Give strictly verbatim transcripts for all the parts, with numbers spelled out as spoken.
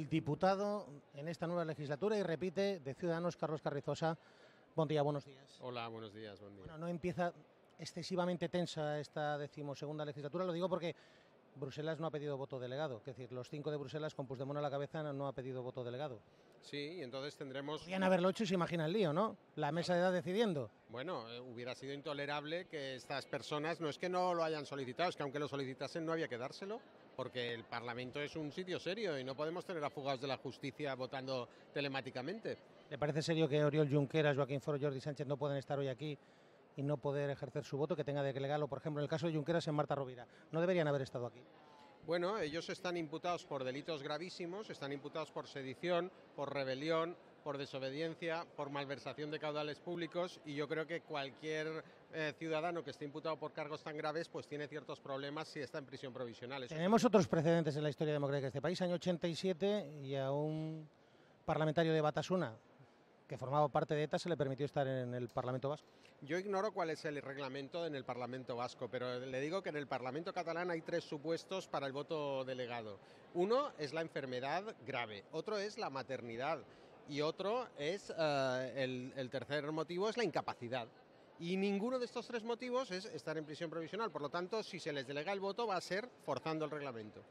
diputado en esta nueva legislatura y repite de Ciudadanos, Carlos Carrizosa. Buen día, buenos días. Hola, buenos días, buen día. Bueno, no empieza excesivamente tensa esta decimosegunda legislatura, lo digo porque Bruselas no ha pedido voto delegado, es decir, los cinco de Bruselas con Puigdemont a la cabeza no ha pedido voto delegado. Sí, y entonces tendremos... Podrían haberlo hecho y se imagina el lío, ¿no? La mesa de edad decidiendo. Bueno, eh, hubiera sido intolerable que estas personas, no es que no lo hayan solicitado, es que aunque lo solicitasen no había que dárselo, porque el Parlamento es un sitio serio y no podemos tener a fugados de la justicia votando telemáticamente. ¿Le parece serio que Oriol Junqueras, Joaquín Forn, Jordi Sánchez no pueden estar hoy aquí y no poder ejercer su voto, que tenga de legal, o por ejemplo en el caso de Junqueras en Marta Rovira? ¿No deberían haber estado aquí? Bueno, ellos están imputados por delitos gravísimos, están imputados por sedición, por rebelión, por desobediencia, por malversación de caudales públicos, y yo creo que cualquier eh, ciudadano que esté imputado por cargos tan graves pues tiene ciertos problemas si está en prisión provisional. Eso Tenemos sí. otros precedentes en la historia democrática de este país. Año ochenta y siete, y a un parlamentario de Batasuna que formaba parte de ETA se le permitió estar en el Parlamento Vasco. Yo ignoro cuál es el reglamento en el Parlamento Vasco, pero le digo que en el Parlamento catalán hay tres supuestos para el voto delegado. Uno es la enfermedad grave, otro es la maternidad y otro es, uh, el, el tercer motivo es la incapacidad. Y ninguno de estos tres motivos es estar en prisión provisional. Por lo tanto, si se les delega el voto va a ser forzando el reglamento.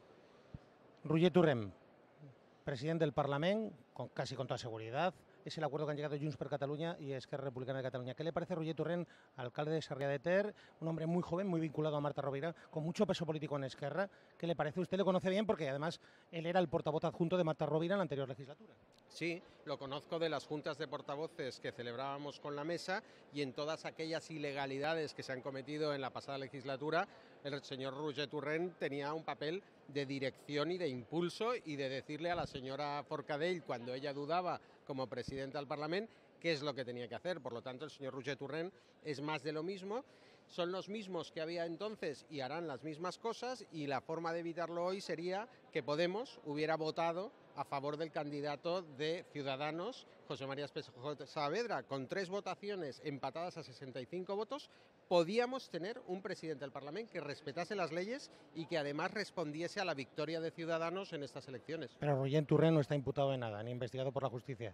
Roger Torrent, presidente del Parlament, con, casi con toda seguridad, es el acuerdo que han llegado Junts per Catalunya y Esquerra Republicana de Cataluña. ¿Qué le parece a Roger Torrent, alcalde de Sarrià de Ter, un hombre muy joven, muy vinculado a Marta Rovira, con mucho peso político en Esquerra? ¿Qué le parece? Usted lo conoce bien porque además él era el portavoz adjunto de Marta Rovira en la anterior legislatura. Sí, lo conozco de las juntas de portavoces que celebrábamos con la mesa, y en todas aquellas ilegalidades que se han cometido en la pasada legislatura, el señor Roger Torrent tenía un papel de dirección y de impulso y de decirle a la señora Forcadell, cuando ella dudaba como presidenta del Parlamento, qué es lo que tenía que hacer. Por lo tanto, el señor Roger Torrent es más de lo mismo, son los mismos que había entonces y harán las mismas cosas, y la forma de evitarlo hoy sería que Podemos hubiera votado a favor del candidato de Ciudadanos, José María Espejo Saavedra. Con tres votaciones empatadas a sesenta y cinco votos, podíamos tener un presidente del Parlamento que respetase las leyes y que además respondiese a la victoria de Ciudadanos en estas elecciones. Pero Roger Torrent no está imputado de nada, ni investigado por la justicia.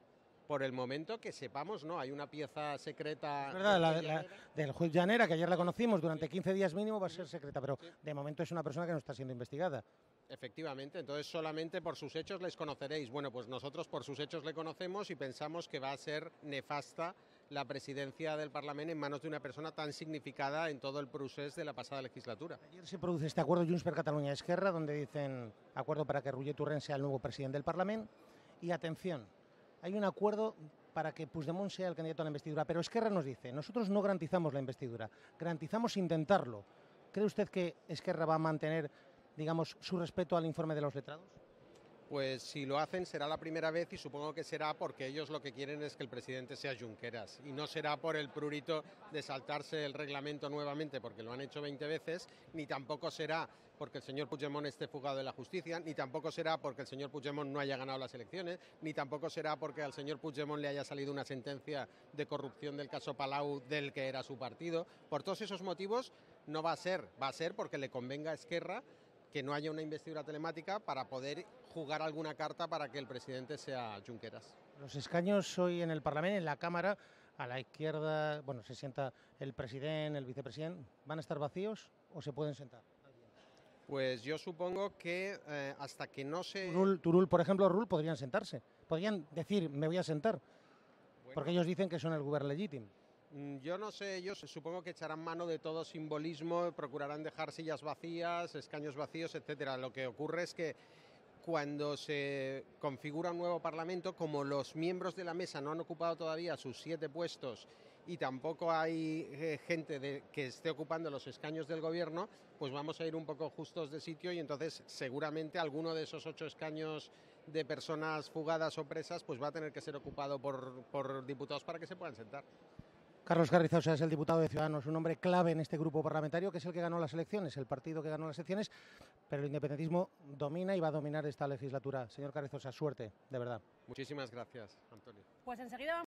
Por el momento que sepamos, no, hay una pieza secreta. Es verdad, la, la, del juez Llanera, que ayer la conocimos, durante quince días mínimo va a ser secreta, pero de momento es una persona que no está siendo investigada. Efectivamente, entonces solamente por sus hechos les conoceréis. Bueno, pues nosotros por sus hechos le conocemos y pensamos que va a ser nefasta la presidencia del Parlamento en manos de una persona tan significada en todo el procés de la pasada legislatura. Ayer se produce este acuerdo Junts per Catalunya Esquerra, donde dicen acuerdo para que Roger Torrent sea el nuevo presidente del Parlamento, y atención, hay un acuerdo para que Puigdemont sea el candidato a la investidura, pero Esquerra nos dice, nosotros no garantizamos la investidura, garantizamos intentarlo. ¿Cree usted que Esquerra va a mantener, digamos, su respeto al informe de los letrados? Pues si lo hacen será la primera vez, y supongo que será porque ellos lo que quieren es que el presidente sea Junqueras, y no será por el prurito de saltarse el reglamento nuevamente, porque lo han hecho veinte veces, ni tampoco será porque el señor Puigdemont esté fugado de la justicia, ni tampoco será porque el señor Puigdemont no haya ganado las elecciones, ni tampoco será porque al señor Puigdemont le haya salido una sentencia de corrupción del caso Palau del que era su partido. Por todos esos motivos no va a ser, va a ser porque le convenga a Esquerra que no haya una investidura telemática para poder jugar alguna carta para que el presidente sea Junqueras. Los escaños hoy en el Parlamento, en la Cámara, a la izquierda, bueno, se sienta el presidente, el vicepresidente, ¿van a estar vacíos o se pueden sentar? Pues yo supongo que eh, hasta que no se... Turul, Turul, por ejemplo, Rull podrían sentarse, podrían decir, me voy a sentar, bueno, porque ellos dicen que son el gobierno legítimo. Yo no sé, ellos supongo que echarán mano de todo simbolismo, procurarán dejar sillas vacías, escaños vacíos, etcétera. Lo que ocurre es que cuando se configura un nuevo Parlamento, como los miembros de la mesa no han ocupado todavía sus siete puestos y tampoco hay eh, gente de, que esté ocupando los escaños del gobierno, pues vamos a ir un poco justos de sitio, y entonces seguramente alguno de esos ocho escaños de personas fugadas o presas pues va a tener que ser ocupado por, por diputados para que se puedan sentar. Carlos Carrizosa es el diputado de Ciudadanos, un hombre clave en este grupo parlamentario, que es el que ganó las elecciones, el partido que ganó las elecciones, pero el independentismo domina y va a dominar esta legislatura. Señor Carrizosa, suerte, de verdad. Muchísimas gracias, Antonio. Pues enseguida